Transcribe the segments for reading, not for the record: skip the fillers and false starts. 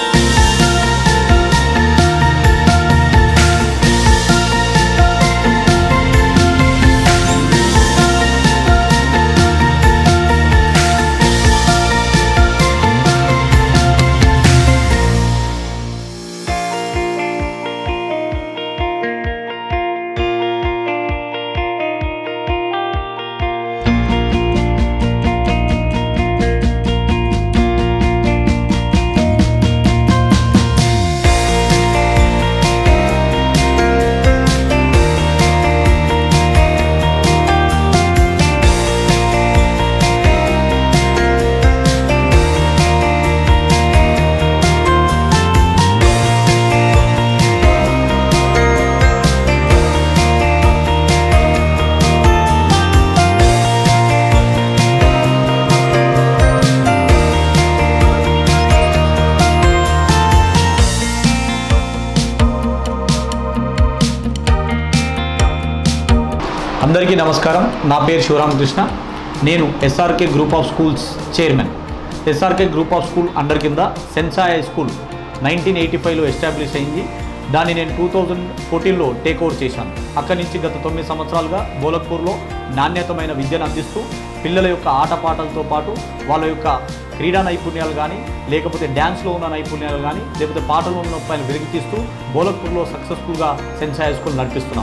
అందరికీ నమస్కారం। నా పేరు శివరామకృష్ణ। నేను SRK group of schools chairman. SRK group of school under కింద సెన్సాయ్ హై స్కూల్ 1985లో ఎస్టాబ్లిష్ అయింది। దాన్ని నేను 2014లో టేక్ ఓవర్ చేశాను। అక్కడి నుంచి గత 9 సంవత్సరాలుగా బోలక్పూర్లో నాణ్యతమైన విద్యను అందిస్తూ పిల్లల యొక్క ఆటపాటలతో పాటు వాళ్ళ యొక్క క్రీడా నైపుణ్యాలు కానీ లేకపోతే డ్యాన్స్లో ఉన్న నైపుణ్యాలు కానీ లేకపోతే పాటలో ఉన్న పైన వెలికితీస్తూ బోలక్పూర్లో సక్సెస్ఫుల్గా సెన్సాయ్ హై స్కూల్ నడిపిస్తున్నాం।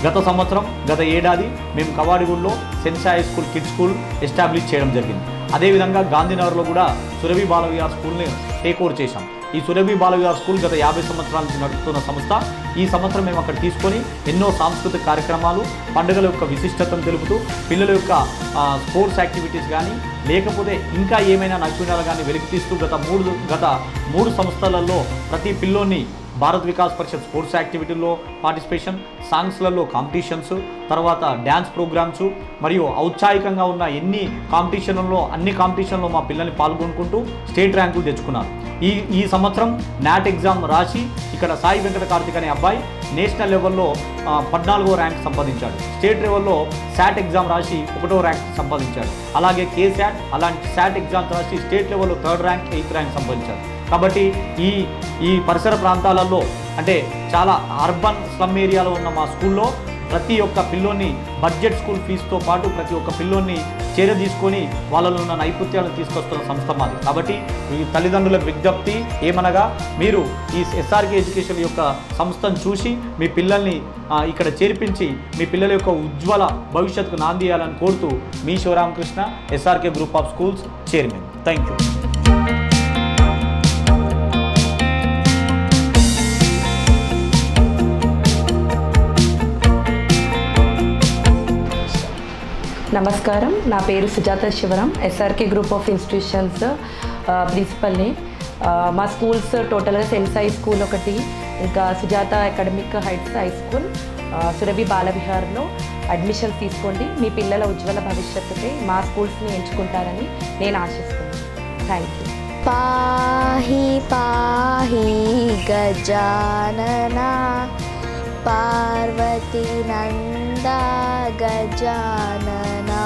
గత ఏడాది మేము కవాడిగూడలో Sensei high school kids school establish చేయడం జరిగింది। అదేవిధంగా గాంధీనగర్లో కూడా సురభి బాలవిహార్ స్కూల్ని టేక్ ఓవర్ చేశాం। ఈ సురభి బాలవిహార్ స్కూల్ గత 50 సంవత్సరాల నుంచి నడుపుతున్న సంస్థ। ఈ సంవత్సరం మేము అక్కడ తీసుకొని ఎన్నో సాంస్కృతిక కార్యక్రమాలు, పండుగల యొక్క విశిష్టతను తెలుపుతూ పిల్లల యొక్క స్పోర్ట్స్ యాక్టివిటీస్ కానీ లేకపోతే ఇంకా ఏమైనా నైపుణ్యాలు కానీ వెలికితీస్తూ గత మూడు సంస్థలలో ప్రతి పిల్లోని భారత్ వికాస్ పరిషత్ స్పోర్ట్స్ యాక్టివిటీల్లో పార్టిసిపేషన్, సాంగ్స్లలో కాంపిటీషన్స్, తర్వాత డ్యాన్స్ ప్రోగ్రామ్స్ మరియు ఔత్సాహికంగా ఉన్న అన్ని కాంపిటీషన్లో మా పిల్లల్ని పాల్గొనుకుంటూ స్టేట్ ర్యాంకులు తెచ్చుకున్నారు। ఈ సంవత్సరం నాట్ ఎగ్జామ్ రాసి ఇక్కడ సాయి వెంకట కార్తిక్ అనే అబ్బాయి నేషనల్ లెవెల్లో 14వ ర్యాంక్ సంపాదించాడు। స్టేట్ లెవెల్లో శాట్ ఎగ్జామ్ రాసి 1వ ర్యాంక్ సంపాదించాడు। అలాగే కేశాట్ అలాంటి శాట్ ఎగ్జామ్స్ రాసి స్టేట్ లెవెల్లో 3rd ర్యాంక్ 8th ర్యాంక్ సంపాదించాడు। కాబట్టి ఈ పరిసర ప్రాంతాలలో అంటే చాలా అర్బన్ స్లమ్ ఏరియాలో ఉన్న మా స్కూల్లో ప్రతి ఒక్క పిల్లోని బడ్జెట్ స్కూల్ ఫీజుతో పాటు ప్రతి ఒక్క పిల్లోని తీసుకొని వాళ్ళలో ఉన్న నైపుణ్యాలను తీసుకొస్తున్న సంస్థ మాది। కాబట్టి ఈ తల్లిదండ్రులకు విజ్ఞప్తి ఏమనగా మీరు ఈ ఎస్ఆర్కే ఎడ్యుకేషన్ యొక్క సంస్థను చూసి మీ పిల్లల్ని ఇక్కడ చేర్పించి మీ పిల్లల యొక్క ఉజ్వల భవిష్యత్తుకు నాందియాలని కోరుతూ మీ Sivaramakrishna, SRK group of schools chairman. Thank you. నమస్కారం, నా పేరు Sujatha Sivaram, SRK group of institutions ప్రిన్సిపల్ని। మా స్కూల్స్ టోటల్గా సెన్సాయ్ స్కూల్ ఒకటి, ఇంకా Sujatha academic heights high school, Surabhi బాలవిహార్లో అడ్మిషన్స్ తీసుకోండి। మీ పిల్లల ఉజ్వల భవిష్యత్తుపై మా స్కూల్స్ని ఎంచుకుంటారని నేను ఆశిస్తున్నాను। Thank you. పాహి పాహి గజానన పార్వతీ నందా గజానన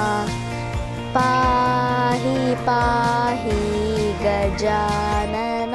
పాహి పాహి Gajanana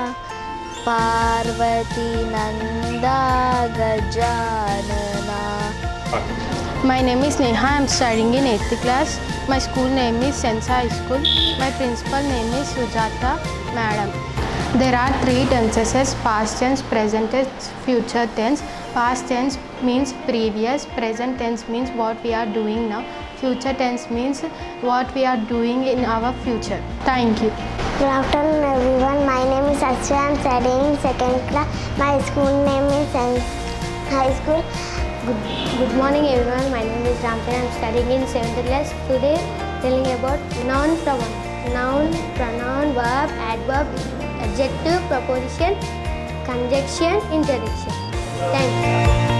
Parvati Nanda Gajanana. My name is Neha. I am studying in 8th class. My school name is Sensa High School. My principal name is Sujata Madam. There are 3 tenses: past tense, present tense, future tense. Past tense means previous, present tense means what we are doing now, future tense means what we are doing in our future. Thank you. Good afternoon everyone. My name is Asya. I am studying in 2nd class. My school name is Sensa High School. Good morning everyone. My name is Ramchan. I am studying in 7th class. Today telling about noun, pronoun. Noun, pronoun, verb, adverb, adjective, preposition, conjunction, interjection. Thank you.